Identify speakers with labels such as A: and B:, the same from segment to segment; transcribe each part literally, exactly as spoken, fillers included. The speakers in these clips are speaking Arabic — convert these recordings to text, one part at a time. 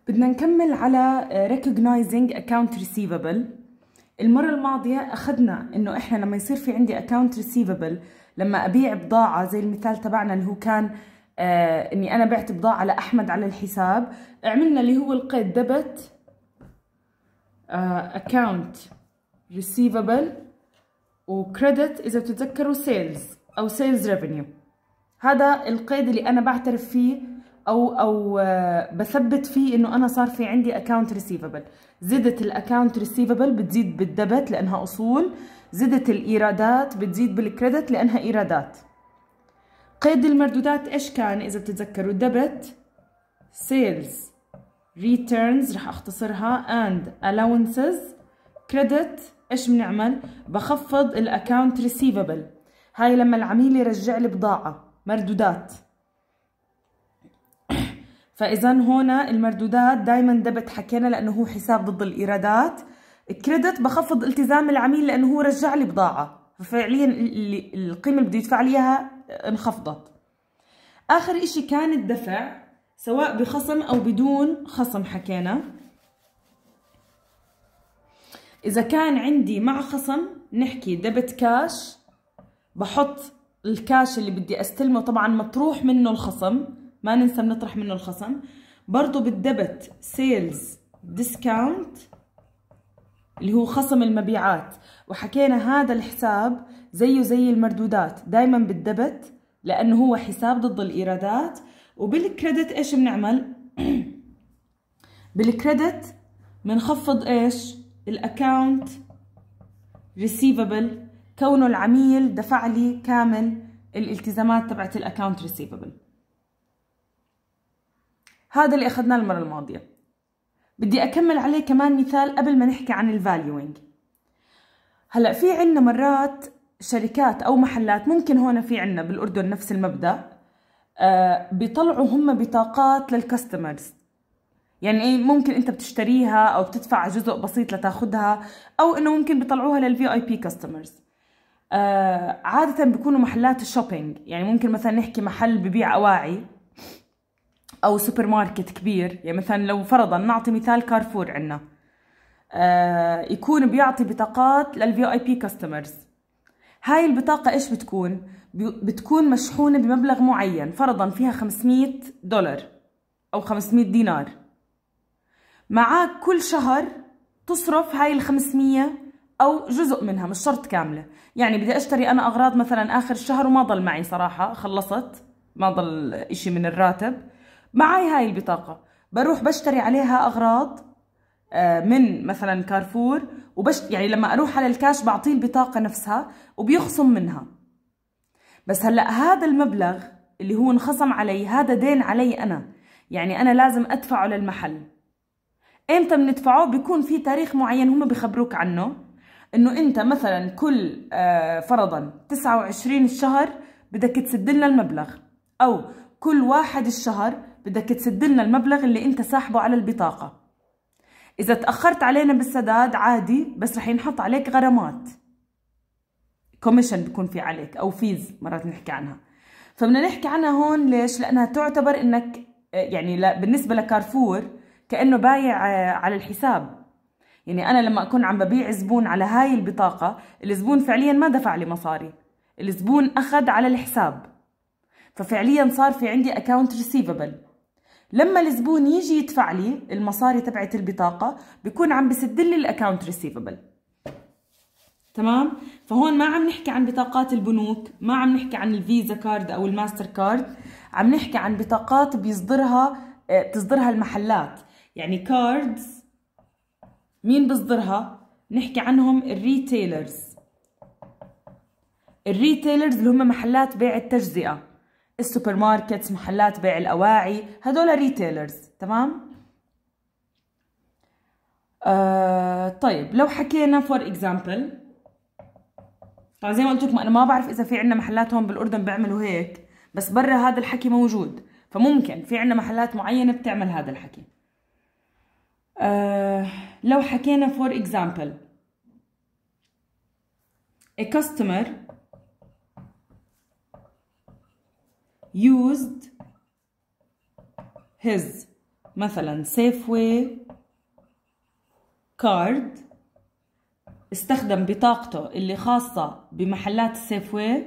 A: بدنا نكمل على recognizing account receivable. المرة الماضية أخذنا إنه إحنا لما يصير في عندي account receivable، لما أبيع بضاعة زي المثال تبعنا اللي هو كان آه إني أنا بعت بضاعة لأحمد على الحساب، عملنا اللي هو القيد debit آه account receivable وcredit إذا بتتذكروا sales أو sales revenue. هذا القيد اللي أنا بعترف فيه او او بثبت فيه انه انا صار في عندي اكاونت ريسيفبل. زدت الاكاونت ريسيفبل بتزيد بالدبت لانها اصول، زدت الايرادات بتزيد بالكريدت لانها ايرادات. قيد المردودات ايش كان اذا بتتذكروا؟ دبت سيلز ريتيرنز رح اختصرها and allowances. كريدت ايش بنعمل؟ بخفض الاكاونت ريسيفبل. هاي لما العميل يرجع لي بضاعه مردودات. فإذا هنا المردودات دايما دبت حكينا لأنه هو حساب ضد الإيرادات. الكريدت بخفض التزام العميل لأنه هو رجع لي بضاعة، ففعليا القيمة اللي بده يدفع لي إياها انخفضت. آخر إشي كان الدفع سواء بخصم أو بدون خصم. حكينا إذا كان عندي مع خصم نحكي دبت كاش، بحط الكاش اللي بدي أستلمه طبعا مطروح منه الخصم، ما ننسى بنطرح منه الخصم. برضو بالدبت سيلز ديسكاونت اللي هو خصم المبيعات، وحكينا هذا الحساب زيه زي المردودات دايما بالدبت لأنه هو حساب ضد الإيرادات. وبالكريدت إيش بنعمل؟ بالكريدت بنخفض إيش؟ الأكاونت ريسيفبل، كونه العميل دفع لي كامل الالتزامات تبعت الأكاونت ريسيفبل. هذا اللي أخذناه المرة الماضية. بدي أكمل عليه كمان مثال قبل ما نحكي عن الفاليوينج. هلأ في عنا مرات شركات أو محلات، ممكن هون في عنا بالأردن نفس المبدأ، آه بيطلعوا هم بطاقات للكاستمرز. يعني إيه؟ ممكن أنت بتشتريها أو بتدفع جزء بسيط لتاخدها، أو إنه ممكن بيطلعوها للفي آي بي كاستمرز. آه عادة بيكونوا محلات الشوبينج، يعني ممكن مثلا نحكي محل ببيع أواعي أو سوبر ماركت كبير. يعني مثلا لو فرضا نعطي مثال كارفور عنا، آه يكون بيعطي بطاقات للفي اي بي كاستمرز. هاي البطاقة ايش بتكون؟ بتكون مشحونة بمبلغ معين، فرضا فيها خمسمية دولار أو خمسمية دينار. معاك كل شهر تصرف هاي الخمسمية أو جزء منها، مش شرط كاملة. يعني بدي أشتري أنا أغراض مثلا آخر الشهر وما ضل معي صراحة، خلصت ما ضل إشي من الراتب، معي هاي البطاقة بروح بشتري عليها أغراض من مثلا كارفور، وبش يعني لما أروح على الكاش بعطيه البطاقة نفسها وبيخصم منها. بس هلأ هذا المبلغ اللي هو انخصم علي هذا دين علي أنا، يعني أنا لازم أدفعه للمحل. إمتى بندفعه؟ بيكون في تاريخ معين هم بيخبروك عنه، إنه أنت مثلا كل فرضا تسعة وعشرين الشهر بدك تسد لنا المبلغ، أو كل واحد الشهر بدك تسد لنا المبلغ اللي انت ساحبه على البطاقة. اذا تأخرت علينا بالسداد عادي، بس رح ينحط عليك غرامات، كوميشن بيكون في عليك او فيز مرات نحكي عنها. فبدنا نحكي عنها هون ليش؟ لانها تعتبر انك يعني بالنسبة لكارفور كأنه بايع على الحساب. يعني انا لما اكون عم ببيع زبون على هاي البطاقة، الزبون فعليا ما دفع لي مصاري، الزبون اخذ على الحساب، ففعليا صار في عندي اكاونت ريسيفبل. لما الزبون يجي يدفع لي المصاري تبعت البطاقة بيكون عم بسد لي الاكاونت ريسيفبل. تمام؟ فهون ما عم نحكي عن بطاقات البنوك، ما عم نحكي عن الفيزا كارد او الماستر كارد، عم نحكي عن بطاقات بيصدرها بتصدرها المحلات. يعني كاردز مين بيصدرها؟ نحكي عنهم الريتيلرز. الريتيلرز اللي هم محلات بيع التجزئة، السوبر ماركتس، محلات بيع الأواعي، هدول ريتيلرز. تمام؟ آه طيب لو حكينا فور اكزامبل، طبعا زي ما قلت لكم انا ما بعرف اذا في عندنا محلات هون بالاردن بيعملوا هيك، بس برا هذا الحكي موجود، فممكن في عندنا محلات معينة بتعمل هذا الحكي. آه لو حكينا فور اكزامبل a customer used his مثلا سيفوي كارد، استخدم بطاقته اللي خاصة بمحلات السيفوي،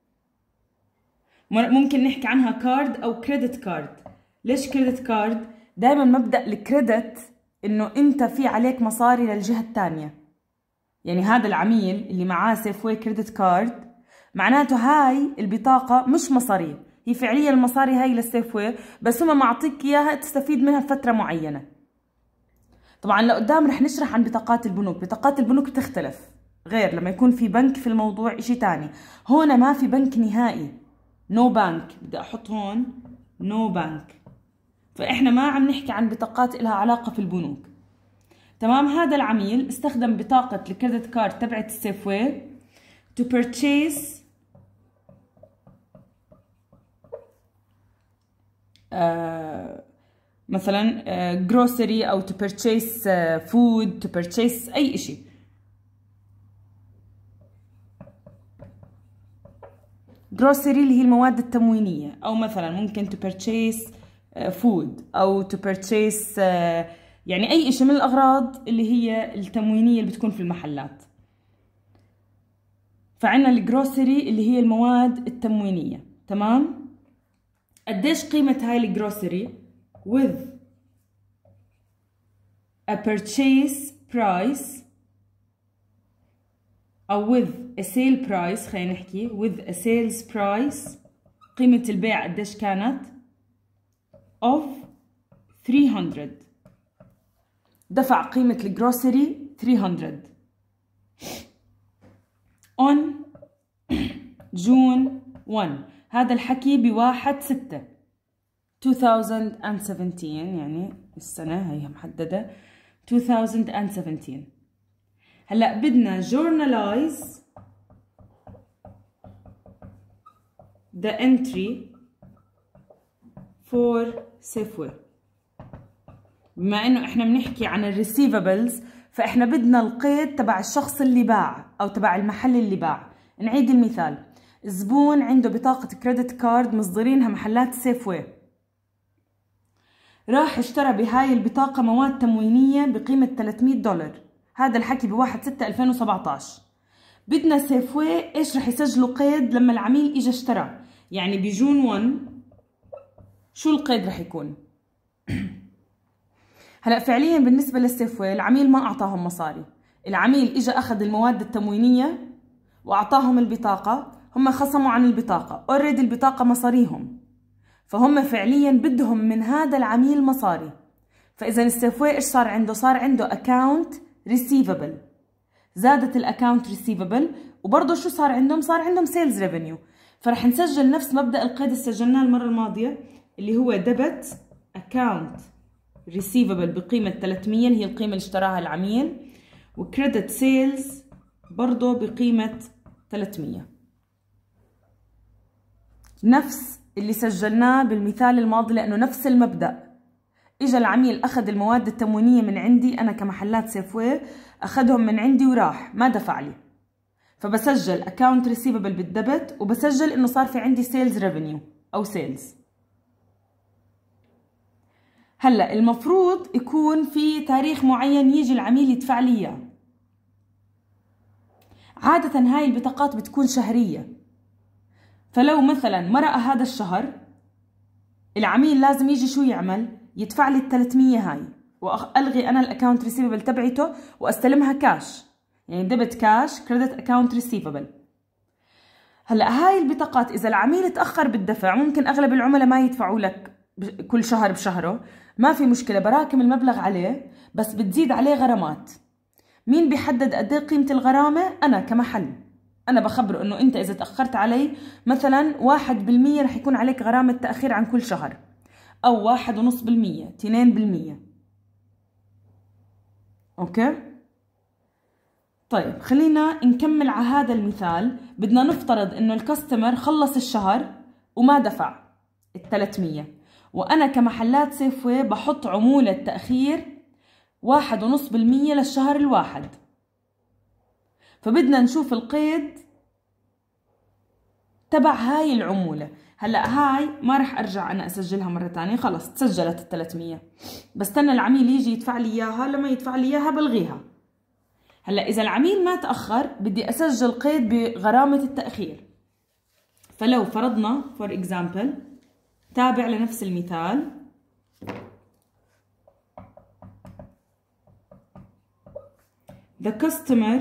A: ممكن نحكي عنها كارد أو كريدت كارد. ليش كريدت كارد؟ دايما مبدأ الكريدت إنه أنت في عليك مصاري للجهة الثانية. يعني هذا العميل اللي معاه سيفوي كريدت كارد معناته هاي البطاقة مش مصاري، هي فعليا المصاري هاي للسيفوي، بس هم معطيك إياها تستفيد منها فترة معينة. طبعا لقدام رح نشرح عن بطاقات البنوك. بطاقات البنوك بتختلف، غير لما يكون في بنك في الموضوع اشي تاني. هون ما في بنك نهائي، نو بانك، بدي احط هون نو بانك، فاحنا ما عم نحكي عن بطاقات لها علاقة في البنوك. تمام. هذا العميل استخدم بطاقة الكريدت كارد تبعت السيفوي to purchase آه مثلا جروسري uh, او to purchase uh, food to purchase اي اشي. جروسري اللي هي المواد التموينية، او مثلا ممكن to purchase uh, food او to purchase uh, يعني اي اشي من الاغراض اللي هي التموينية اللي بتكون في المحلات. فعنا الجروسري اللي هي المواد التموينية. تمام. قديش قيمة هاي الجروسري؟ with a purchase price أو with a sale price، خلينا نحكي with a sales price، قيمة البيع قديش كانت؟ of three hundred. دفع قيمة الجروسري three hundred on June first. هذا الحكي بواحد ستة two thousand seventeen، يعني السنة هي محددة two thousand seventeen. هلأ بدنا journalize the entry for Safeway. بما انه احنا بنحكي عن الريسيفبلز، فاحنا بدنا القيد تبع الشخص اللي باع او تبع المحل اللي باع. نعيد المثال، زبون عنده بطاقة كريدت كارد مصدرينها محلات سيفوي، راح اشترى بهاي البطاقة مواد تموينية بقيمة ثلاثمية دولار. هذا الحكي بواحد ستة ألفين وسبعطعش. بدنا سيفوي ايش رح يسجلوا قيد لما العميل اجى اشترى، يعني بجون واحد شو القيد رح يكون؟ هلا فعليا بالنسبة للسيفوي العميل ما اعطاهم مصاري، العميل اجى اخذ المواد التموينية واعطاهم البطاقة، هم خصموا عن البطاقة، اوريدي البطاقة مصاريهم، فهم فعليا بدهم من هذا العميل مصاري. فاذا السيفوي ايش صار عنده؟ صار عنده account receivable، زادت الاكاونت receivable، وبرضه شو صار عندهم؟ صار عندهم sales revenue. فرح نسجل نفس مبدأ القيد اللي سجلناه المرة الماضية اللي هو debit account receivable بقيمة ثلاثمية اللي هي القيمة اللي اشتراها العميل، وcredit sales برضه بقيمة ثلاثمية، نفس اللي سجلناه بالمثال الماضي، لأنه نفس المبدأ. إجا العميل أخذ المواد التموينية من عندي أنا كمحلات سيفوي، أخذهم من عندي وراح ما دفع لي، فبسجل account receivable بالدبت، وبسجل إنه صار في عندي sales revenue أو sales. هلا المفروض يكون في تاريخ معين يجي العميل يدفع لي إياه. عادة هاي البطاقات بتكون شهرية، فلو مثلا مرق هذا الشهر العميل لازم يجي شو يعمل؟ يدفع لي الثلاثمية هاي، والغي انا الاكونت ريسيفبل تبعته واستلمها كاش، يعني ديبت كاش كريدت اكونت ريسيفبل. هلا هاي البطاقات اذا العميل تاخر بالدفع، ممكن اغلب العملاء ما يدفعوا لك كل شهر بشهره، ما في مشكله، براكم المبلغ عليه، بس بتزيد عليه غرامات. مين بيحدد قد ايه قيمه الغرامه؟ انا كمحل، انا بخبره انه انت اذا تاخرت علي مثلا واحد بالمية رح يكون عليك غرامه تاخير عن كل شهر، او واحد ونص بالمية، اثنين بالمية. اوكي طيب خلينا نكمل على هذا المثال. بدنا نفترض انه الكاستمر خلص الشهر وما دفع الثلاثمية، وانا كمحلات سيفوي بحط عمولة تأخير واحد ونص بالمية للشهر الواحد. فبدنا نشوف القيد تبع هاي العمولة، هلا هاي ما رح ارجع انا اسجلها مره ثانيه، خلص تسجلت ال ثلاثمية، بستنى العميل يجي يدفع لي اياها، لما يدفع لي اياها بلغيها. هلا اذا العميل ما تاخر بدي اسجل قيد بغرامه التاخير. فلو فرضنا فور اكزامبل، تابع لنفس المثال، the customer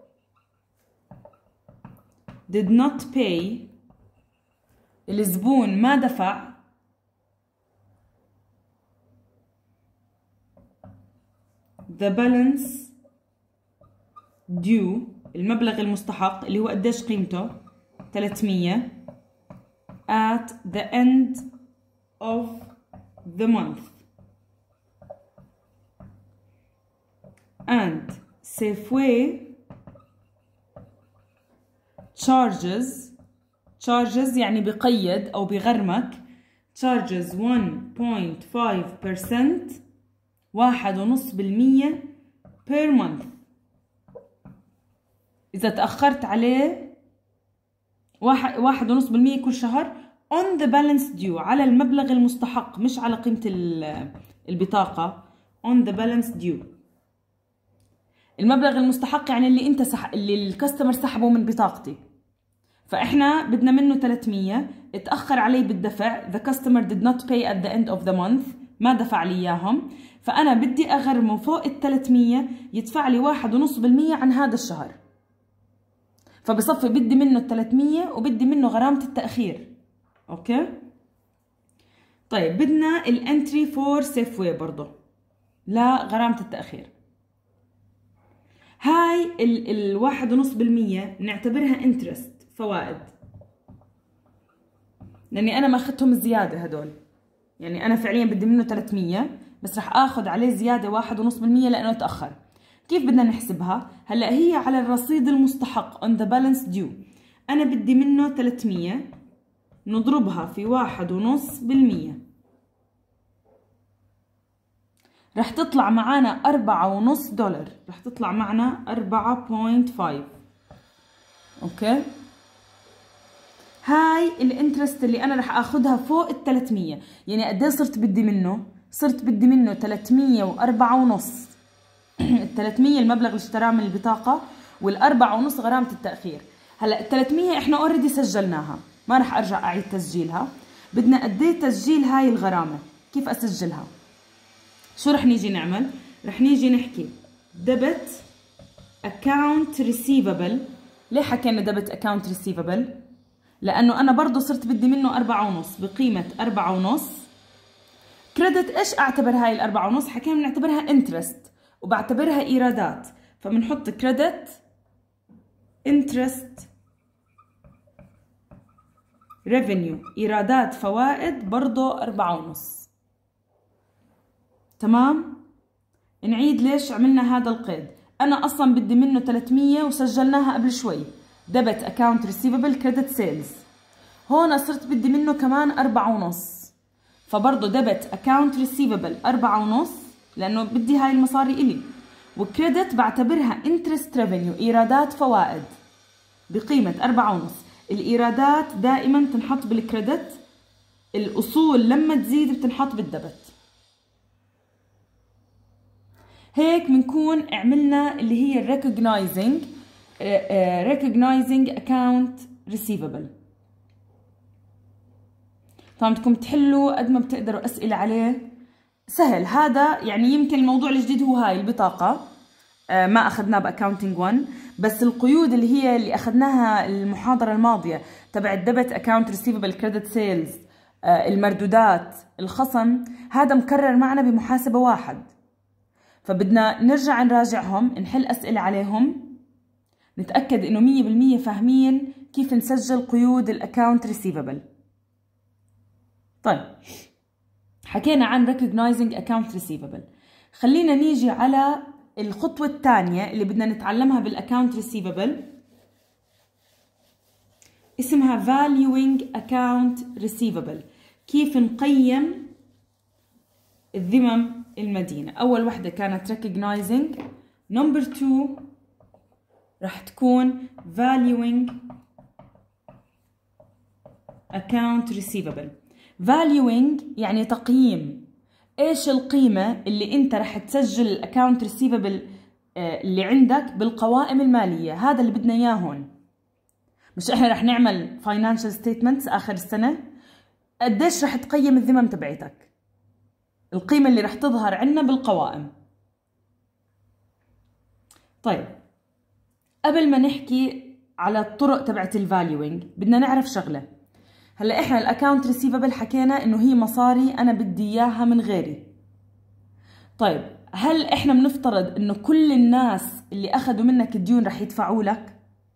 A: did not pay، الزبون ما دفع the balance due، المبلغ المستحق اللي هو قديش قيمته ثلاثمية at the end of the month and Safeway charges charges يعني بقيد أو بغرمك charges one point five percent، واحد ونص بالمية per month. إذا تأخرت عليه واحد واحد ونص بالمية كل شهر on the balance due، على المبلغ المستحق مش على قيمة البطاقة. on the balance due، المبلغ المستحق يعني اللي انت سح... اللي الكاستمر سحبه من بطاقتي. فاحنا بدنا منه ثلاثمية، اتأخر علي بالدفع، the customer did not pay at the end of the month، ما دفع لي اياهم، فانا بدي اغرمه فوق ال ثلاثمية يدفع لي واحد ونص بالمية عن هذا الشهر. فبصفي بدي منه ثلاثمية وبدي منه غرامة التأخير. اوكي طيب بدنا الانتري فور سيف واي برضه لا غرامة التأخير. هاي ال الواحد ونص بالمية نعتبرها انترست، فوائد، لاني انا ما اخذتهم زيادة هدول، يعني انا فعليا بدي منه ثلاثمية بس رح اخذ عليه زيادة واحد ونص بالمية لانه تأخر. كيف بدنا نحسبها؟ هلا هي على الرصيد المستحق on the balance due، انا بدي منه ثلاثمية نضربها في واحد ونص بالمية، رح تطلع معنا أربعة ونص دولار، رح تطلع معنا أربعة بوينت فايف. اوكي هاي الانترست اللي انا رح اخذها فوق ال ثلاثمية، يعني قد ايه صرت بدي منه؟ صرت بدي منه ثلاثمية وأربعة ونص. ال ثلاثمية المبلغ اللي اشتراه من البطاقة، والأربعة ونص غرامة التأخير. هلا ال ثلاثمية احنا اوريدي سجلناها، ما رح ارجع اعيد تسجيلها. بدنا قد ايه تسجيل هاي الغرامة؟ كيف اسجلها؟ شو رح نيجي نعمل؟ رح نيجي نحكي debit account receivable. ليه حكينا debit account receivable؟ لأنه أنا برضو صرت بدي منه أربعة ونص بقيمة أربعة ونص. كريدت إيش أعتبر هاي الأربعة ونص؟ حكينا بنعتبرها interest وبعتبرها إيرادات، فبنحط credit interest revenue، إيرادات فوائد برضو أربعة ونص. تمام؟ نعيد ليش عملنا هذا القيد. أنا أصلا بدي منه ثلاثمية وسجلناها قبل شوي debit account receivable credit sales. هون صرت بدي منه كمان أربعة ونص، فبرضه debit account receivable أربعة ونص لأنه بدي هاي المصاري إلي، وكريدت بعتبرها interest revenue إيرادات فوائد بقيمة أربعة ونص. الإيرادات دائما تنحط بالكريدت، الأصول لما تزيد بتنحط بالدبت. هيك بنكون عملنا اللي هي recognizing uh, recognizing account receivable. طبعا بدكم تحلوا قد ما بتقدروا أسئلة عليه، سهل هذا. يعني يمكن الموضوع الجديد هو هاي البطاقة uh, ما أخذناه بأكاونتينج واحد، بس القيود اللي هي اللي أخذناها المحاضرة الماضية تبع الدبت account receivable credit sales uh, المردودات الخصم، هذا مكرر معنا بمحاسبة واحد، فبدنا نرجع نراجعهم، نحل أسئلة عليهم، نتأكد إنه مية بالمية فاهمين كيف نسجل قيود الأكاونت ريسيفبل. طيب حكينا عن recognizing account receivable، خلينا نيجي على الخطوة الثانية اللي بدنا نتعلمها بالأكاونت ريسيفبل، اسمها valuing account receivable. كيف نقيم الذمم المدينة. أول وحدة كانت recognizing، number two رح تكون valuing account receivable. valuing يعني تقييم. ايش القيمة اللي انت رح تسجل الاكاونت ريسيفبل اللي عندك بالقوائم المالية؟ هذا اللي بدنا اياه هون. مش احنا رح نعمل financial statements اخر السنة؟ قديش رح تقيم الذمم تبعتك؟ القيمة اللي رح تظهر عندنا بالقوائم. طيب قبل ما نحكي على الطرق تبعت الفاليوينج بدنا نعرف شغلة. هلا احنا الاكاونت ريسيفبل حكينا انه هي مصاري انا بدي اياها من غيري. طيب هل احنا بنفترض انه كل الناس اللي اخذوا منك ديون رح يدفعوا لك؟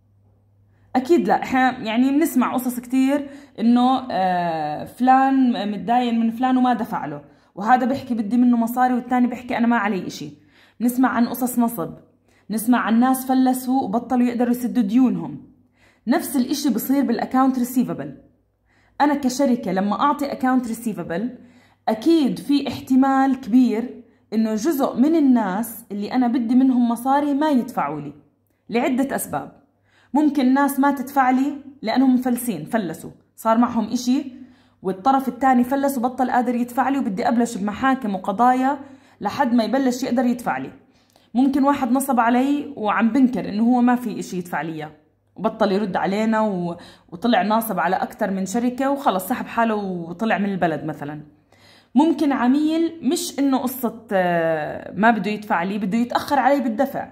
A: اكيد لا. احنا يعني بنسمع قصص كتير انه آه فلان متداين من فلان وما دفع له، وهذا بيحكي بدي منه مصاري والثاني بيحكي انا ما علي اشي. بنسمع عن قصص نصب، نسمع عن ناس فلسوا وبطلوا يقدروا يسدوا ديونهم. نفس الاشي بصير بالاكاونت ريسيفبل. انا كشركة لما اعطي اكاونت ريسيفبل اكيد في احتمال كبير انه جزء من الناس اللي انا بدي منهم مصاري ما يدفعوا لي لعدة اسباب. ممكن ناس ما تدفع لي لانهم مفلسين، فلسوا، صار معهم اشي والطرف الثاني فلس وبطل قادر يدفع لي وبدي ابلش بمحاكم وقضايا لحد ما يبلش يقدر يدفع لي. ممكن واحد نصب علي وعم بنكر انه هو ما في اشي يدفع لي وبطل يرد علينا و... وطلع ناصب على اكثر من شركة وخلص سحب حاله وطلع من البلد مثلا. ممكن عميل مش انه قصة ما بده يدفع لي، بده يتأخر علي بالدفع.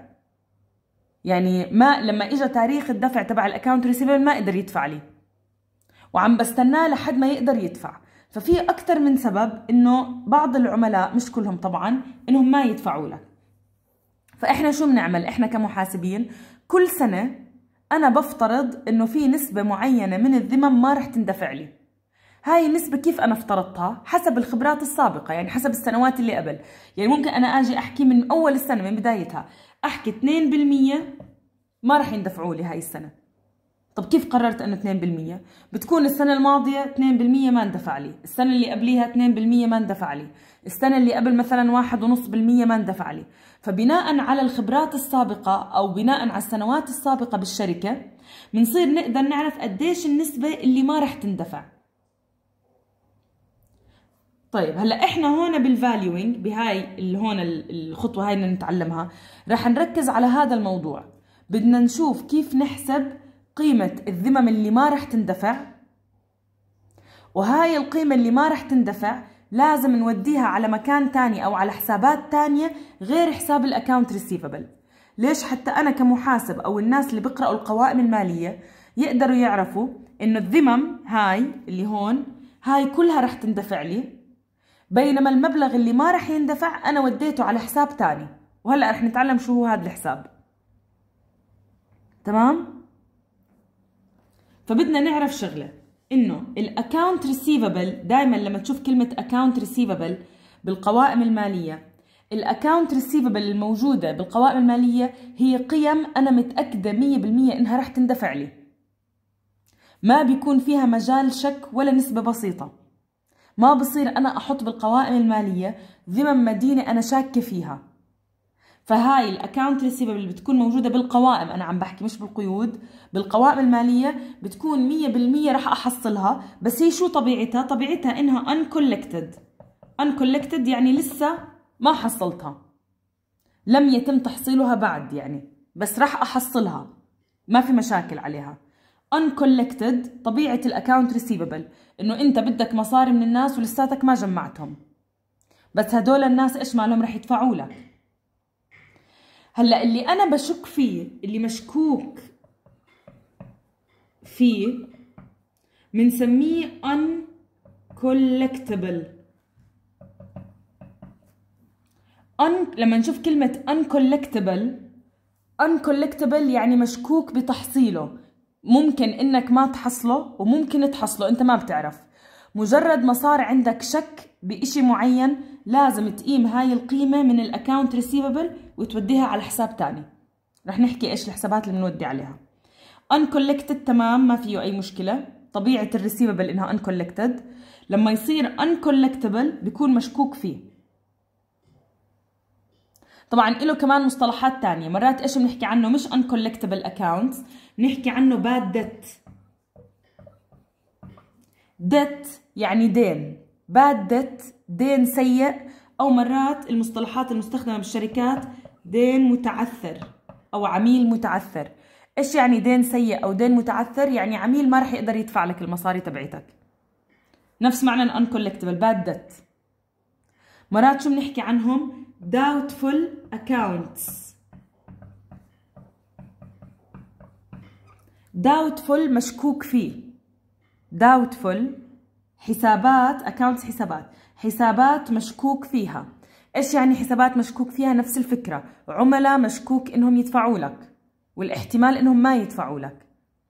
A: يعني ما لما اجى تاريخ الدفع تبع الاكاونت ريسيفبل ما قدر يدفع لي وعم بستناه لحد ما يقدر يدفع. ففي اكثر من سبب انه بعض العملاء، مش كلهم طبعا، انهم ما يدفعوا لك. فاحنا شو بنعمل؟ احنا كمحاسبين كل سنة انا بفترض انه في نسبة معينة من الذمم ما رح تندفع لي. هاي النسبة كيف انا افترضتها؟ حسب الخبرات السابقة، يعني حسب السنوات اللي قبل. يعني ممكن انا اجي احكي من اول السنة من بدايتها احكي اثنين بالمية ما رح يندفعوا لي هاي السنة. طب كيف قررت انه اثنين بالمية؟ بتكون السنة الماضية اثنين بالمية ما اندفع لي، السنة اللي قبليها اثنين بالمية ما اندفع لي، السنة اللي قبل مثلا واحد فاصلة خمسة بالمية ما اندفع لي. فبناء على الخبرات السابقة او بناء على السنوات السابقة بالشركة بنصير نقدر نعرف قديش النسبة اللي ما رح تندفع. طيب هلا احنا هون بالفاليوينج بهاي اللي هون الخطوة هاي بدنا نتعلمها، رح نركز على هذا الموضوع. بدنا نشوف كيف نحسب قيمة الذمم اللي ما رح تندفع، وهاي القيمة اللي ما رح تندفع لازم نوديها على مكان تاني او على حسابات تانية غير حساب الاكاونت ريسيفبل. ليش؟ حتى انا كمحاسب او الناس اللي بيقرأوا القوائم المالية يقدروا يعرفوا انه الذمم هاي اللي هون هاي كلها رح تندفع لي، بينما المبلغ اللي ما رح يندفع انا وديته على حساب تاني. وهلأ رح نتعلم شو هو هذا الحساب. تمام؟ فبدنا نعرف شغلة، انه الاكاونت ريسيفبل دائما لما تشوف كلمة اكاونت ريسيفبل بالقوائم المالية، الاكاونت ريسيفبل الموجودة بالقوائم المالية هي قيم انا متأكدة مية بالمية انها رح تندفع لي. ما بيكون فيها مجال شك ولا نسبة بسيطة. ما بصير انا احط بالقوائم المالية ذمم مدينة انا شاكة فيها. فهاي الاكاونت ريسيفبل اللي بتكون موجودة بالقوائم، انا عم بحكي مش بالقيود، بالقوائم المالية بتكون مية بالمية رح احصلها. بس هي شو طبيعتها؟ طبيعتها انها uncollected. uncollected يعني لسه ما حصلتها، لم يتم تحصيلها بعد يعني، بس رح احصلها ما في مشاكل عليها. uncollected طبيعة الاكاونت ريسيفبل انه انت بدك مصاري من الناس ولساتك ما جمعتهم، بس هدول الناس ايش مالهم؟ رح يدفعوا لك. هلا اللي انا بشك فيه، اللي مشكوك فيه، بنسميه uncollectible. un لما نشوف كلمة uncollectible، uncollectible يعني مشكوك بتحصيله. ممكن انك ما تحصله وممكن تحصله، انت ما بتعرف. مجرد ما صار عندك شك بإشي معين لازم تقيم هاي القيمة من الاكاونت ريسيفبل وتوديها على حساب تاني. رح نحكي ايش الحسابات اللي بنودي عليها. uncollected تمام، ما فيه اي مشكلة، طبيعة الريسيفبل انها uncollected. لما يصير uncollectible بيكون مشكوك فيه. طبعا له كمان مصطلحات تانية، مرات ايش بنحكي عنه؟ مش uncollectible accounts، بنحكي عنه bad debt. debt يعني دين، bad debt دين سيء، أو مرات المصطلحات المستخدمة بالشركات دين متعثر أو عميل متعثر. إيش يعني دين سيء أو دين متعثر؟ يعني عميل ما رح يقدر يدفع لك المصاري تبعتك، نفس معنى ال uncollectible bad debt. مرات شو بنحكي عنهم؟ doubtful accounts. doubtful مشكوك فيه، doubtful حسابات accounts حسابات حسابات مشكوك فيها. ايش يعني حسابات مشكوك فيها؟ نفس الفكرة، عملاء مشكوك انهم يدفعوا لك والاحتمال انهم ما يدفعوا لك.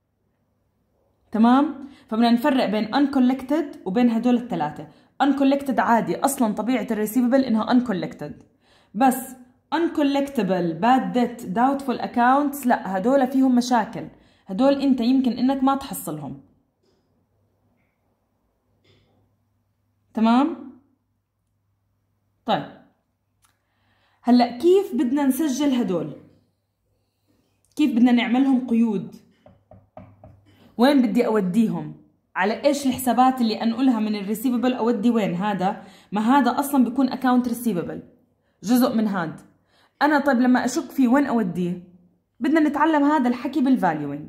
A: تمام؟ فبدنا نفرق بين uncollected وبين هدول الثلاثة. uncollected عادي، اصلا طبيعة الريسيفبل انها uncollected، بس uncollectible bad debt doubtful accounts لا، هدول فيهم مشاكل، هدول انت يمكن انك ما تحصلهم. تمام؟ طيب هلا كيف بدنا نسجل هدول؟ كيف بدنا نعملهم قيود؟ وين بدي اوديهم؟ على ايش الحسابات اللي انقلها من الريسيفبل اودي وين؟ هذا ما هذا اصلا بيكون اكاونت ريسيفبل، جزء من هاد. انا طيب لما اشك فيه وين اوديه؟ بدنا نتعلم هذا الحكي بالفاليوينج.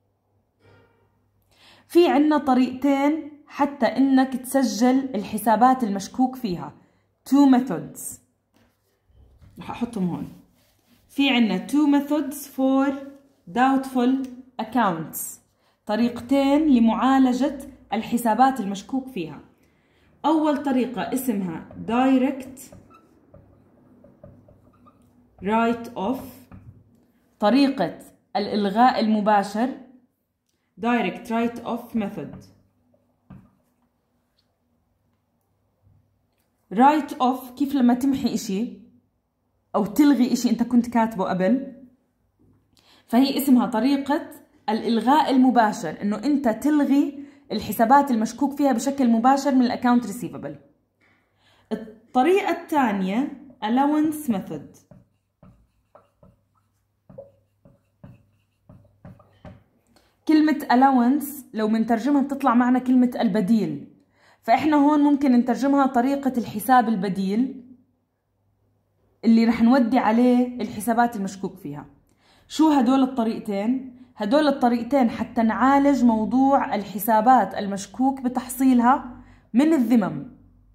A: في عنا طريقتين حتى انك تسجل الحسابات المشكوك فيها، two methods رح احطهم هون. في عنا two methods for doubtful accounts، طريقتين لمعالجة الحسابات المشكوك فيها. أول طريقة اسمها direct write off، طريقة الإلغاء المباشر direct write off method. write off كيف لما تمحي إشي أو تلغي إشي أنت كنت كاتبه قبل، فهي اسمها طريقة الإلغاء المباشر، إنه أنت تلغي الحسابات المشكوك فيها بشكل مباشر من الأكاونت ريسيفبل. الطريقة الثانية allowance method. كلمة allowance لو منترجمها بتطلع معنا كلمة البديل، فإحنا هون ممكن نترجمها طريقة الحساب البديل اللي رح نودي عليه الحسابات المشكوك فيها. شو هدول الطريقتين؟ هدول الطريقتين حتى نعالج موضوع الحسابات المشكوك بتحصيلها من الذمم.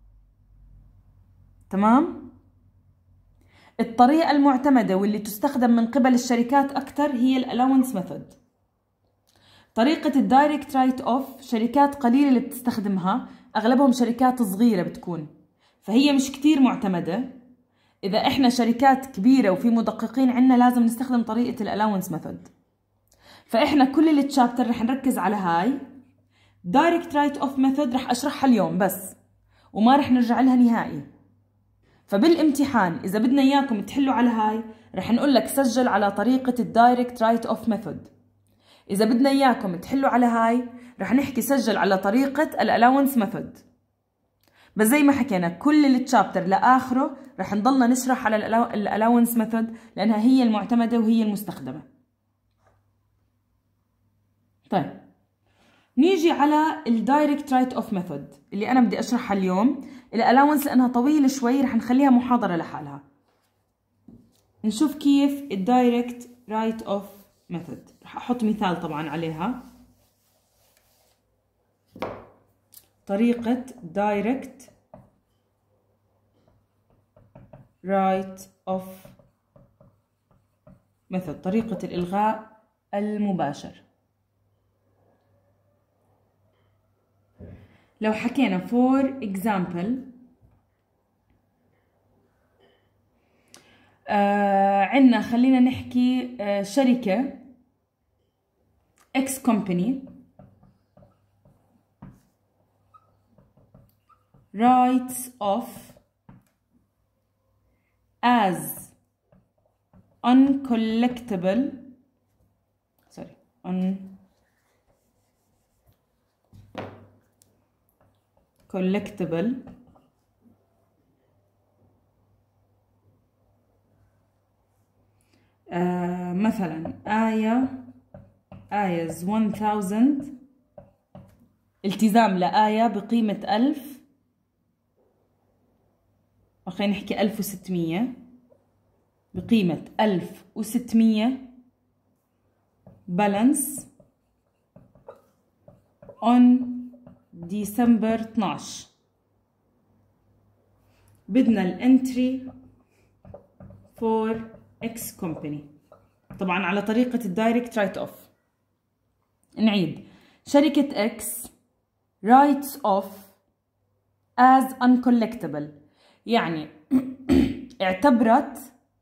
A: تمام؟ الطريقة المعتمدة واللي تستخدم من قبل الشركات أكثر هي الألاونس ميثود. طريقة الدايركت رايت أوف شركات قليلة اللي بتستخدمها، أغلبهم شركات صغيرة بتكون، فهي مش كتير معتمدة. إذا إحنا شركات كبيرة وفي مدققين عنا لازم نستخدم طريقة الألاونس ميثود. فإحنا كل التشابتر رح نركز على هاي دايركت رايت أوف ميثود، رح أشرحها اليوم بس وما رح نرجع لها نهائي. فبالامتحان إذا بدنا إياكم تحلوا على هاي رح نقول لك سجل على طريقة الدايركت رايت أوف ميثود. إذا بدنا إياكم تحلوا على هاي رح نحكي سجل على طريقة الألاونس ميثود. بس زي ما حكينا كل التشابتر لآخره رح نضلنا نشرح على الألاونس ميثود لأنها هي المعتمدة وهي المستخدمة. طيب نيجي على الدايركت رايت اوف ميثود اللي انا بدي اشرحها اليوم. الالاونس لانها طويله شوي رح نخليها محاضره لحالها. نشوف كيف الدايركت رايت اوف ميثود. رح احط مثال طبعا عليها. طريقه دايركت رايت اوف ميثود، طريقه الالغاء المباشر. لو حكينا for example آه عنا خلينا نحكي آه شركة X company writes off as uncollectible sorry un collectible آه مثلا آية آيز one thousand التزام لآية بقيمة ألف، خلينا نحكي ألف وستمية، بقيمة ألف وستمية بالانس on ديسمبر اثناشر. بدنا الانتري for X company، طبعا على طريقة الدايركت رايت اوف. نعيد: شركة X writes off as uncollectible، يعني اعتبرت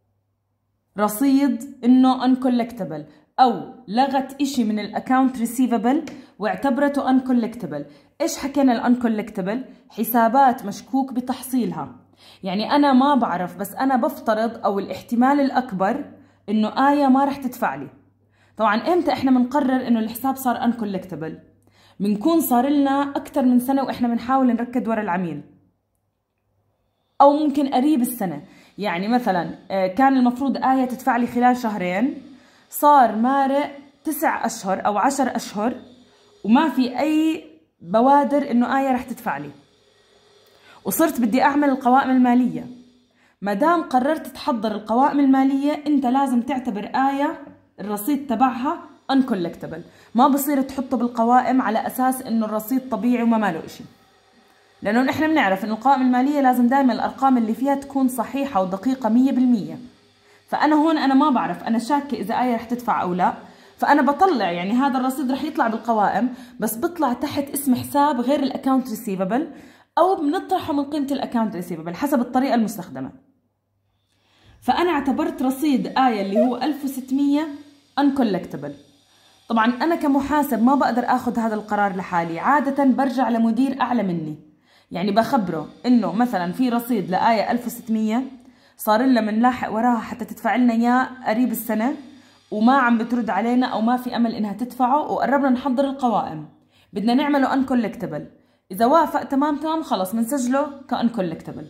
A: رصيد انه uncollectible، او لغت اشي من الاكاونت ريسيفبل واعتبرته uncollectible. ايش حكينا الانكولكتبل؟ حسابات مشكوك بتحصيلها. يعني انا ما بعرف، بس انا بفترض او الاحتمال الاكبر انه آية ما رح تدفع لي. طبعا امتى احنا بنقرر انه الحساب صار انكولكتبل؟ بنكون صار لنا اكثر من سنة واحنا بنحاول نركض ورا العميل، او ممكن قريب السنة. يعني مثلا كان المفروض آية تدفع لي خلال شهرين، صار مارق تسع اشهر او عشر اشهر وما في اي بوادر انه آية رح تدفع لي، وصرت بدي اعمل القوائم المالية. ما دام قررت تحضر القوائم المالية، انت لازم تعتبر آية الرصيد تبعها uncollectible، ما بصير تحطه بالقوائم على اساس انه الرصيد طبيعي وما ماله اشي، لانه نحن بنعرف انه القوائم المالية لازم دائما الارقام اللي فيها تكون صحيحة ودقيقة مية بالمية. فانا هون انا ما بعرف، انا شاكة اذا آية رح تدفع او لا، فانا بطلع يعني هذا الرصيد رح يطلع بالقوائم، بس بطلع تحت اسم حساب غير الاكاونت ريسيفبل، او بنطرحه من قيمة الاكاونت ريسيفبل حسب الطريقة المستخدمة. فانا اعتبرت رصيد آية اللي هو ألف وستمية uncollectible. طبعا انا كمحاسب ما بقدر اخذ هذا القرار لحالي، عادة برجع لمدير اعلى مني، يعني بخبره انه مثلا في رصيد لآية ألف وستمية صار لنا بنلاحق وراها حتى تدفع لنا اياه قريب السنة وما عم بترد علينا او ما في امل انها تدفعه، وقربنا نحضر القوائم بدنا نعمله uncollectible. اذا وافق تمام تمام خلص بنسجله كuncollectible.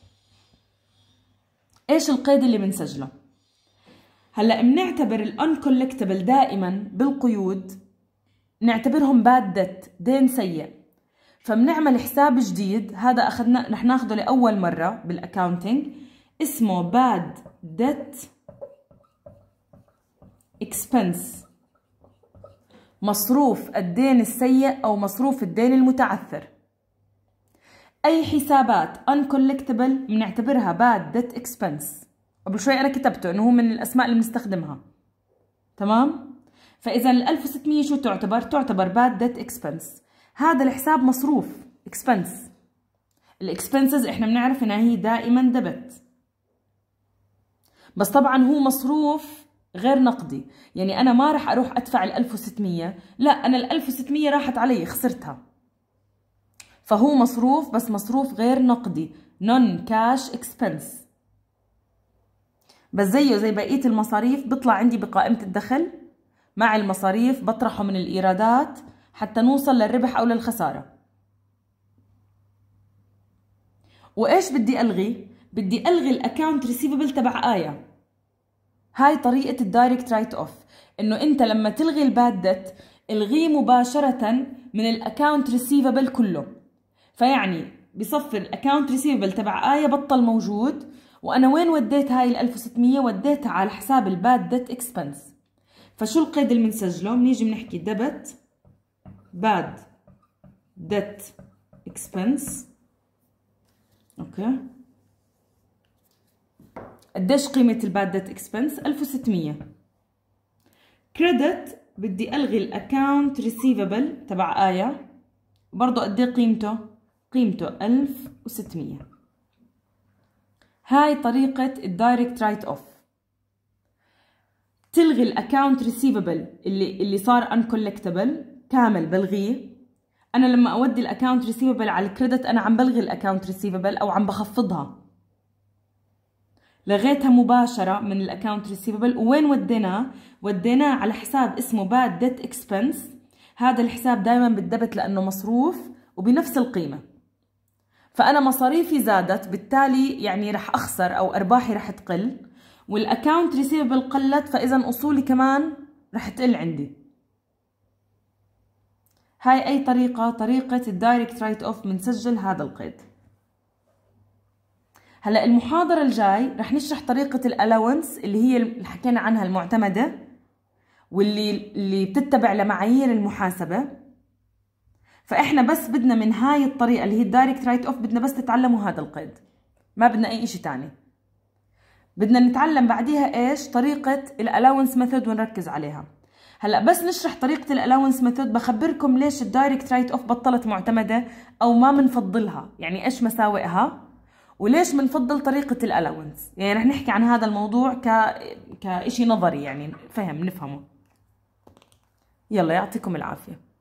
A: ايش القيد اللي بنسجله؟ هلا بنعتبر الانكولكتبل دائما بالقيود نعتبرهم باد ديت، دين سيء، فبنعمل حساب جديد. هذا اخذنا رح ناخذه لاول مره بالاكاونتنج، اسمه باد ديت اكسبنس، مصروف الدين السيء او مصروف الدين المتعثر. اي حسابات uncollectible بنعتبرها باد ديت اكسبنس. قبل شوي انا كتبته انه هو من الاسماء اللي بنستخدمها، تمام؟ فاذا ال ألف وستمية شو تعتبر؟ تعتبر باد ديت اكسبنس. هذا الحساب مصروف اكسبنس. الاكسبنسز احنا بنعرف انها هي دائما دبت، بس طبعا هو مصروف غير نقدي. يعني انا ما راح اروح ادفع ال ألف وستمية، لا، انا ال ألف وستمية راحت علي خسرتها، فهو مصروف بس مصروف غير نقدي، non cash expense. بس زيه زي بقية المصاريف بيطلع عندي بقائمة الدخل مع المصاريف، بطرحه من الإيرادات حتى نوصل للربح أو للخسارة. وإيش بدي ألغي؟ بدي ألغي الأكاونت ريسيفبل تبع آية. هاي طريقة الدايركت رايت أوف، إنه أنت لما تلغي الباد ديت الغيه مباشرة من الأكاونت ريسيفبل كله. فيعني بصفر الأكاونت ريسيفبل تبع آية بطل موجود، وأنا وين وديت هاي ال ألف وستمية؟ وديتها على حساب الباد ديت اكسبنس. فشو القيد اللي بنسجله؟ بنيجي بنحكي ديبت باد ديت اكسبنس. اوكي، قديش قيمة الباد ديت اكسبنس؟ ألف وستمية. كريدت بدي ألغي الأكاونت ريسيفبل تبع آية، برضو قديه قيمته؟ قيمته ألف وستمية. هاي طريقة الدايركت رايت اوف. تلغي الاكاونت ريسيفبل اللي اللي صار uncollectible كامل بلغيه. انا لما اودي الاكاونت ريسيفبل على الكريدت انا عم بلغي الاكاونت ريسيفبل او عم بخفضها، لغيتها مباشرة من الاكاونت ريسيفبل. وين وديناه؟ وديناه على حساب اسمه باد ديت اكسبنس. هذا الحساب دائما بالدبت لانه مصروف وبنفس القيمة، فأنا مصاريفي زادت بالتالي يعني رح أخسر أو أرباحي رح تقل، والأكاونت ريسيفبل قلت، فإذا أصولي كمان رح تقل عندي. هاي أي طريقة؟ طريقة الدايركت رايت اوف بنسجل هذا القيد. هلا المحاضرة الجاي رح نشرح طريقة الالاونس اللي هي اللي حكينا عنها المعتمدة واللي اللي بتتبع لمعايير المحاسبة. فاحنا بس بدنا من هاي الطريقة اللي هي الدايركت رايت اوف بدنا بس تتعلموا هذا القيد، ما بدنا اي اشي تاني. بدنا نتعلم بعديها ايش؟ طريقة الالاونس ميثود ونركز عليها. هلا بس نشرح طريقة الالاونس ميثود بخبركم ليش الدايركت رايت اوف بطلت معتمدة او ما بنفضلها، يعني ايش مساوئها وليش بنفضل طريقة الالاونس. يعني رح نحكي عن هذا الموضوع ك كإشي نظري، يعني فهم نفهمه. يلا يعطيكم العافية.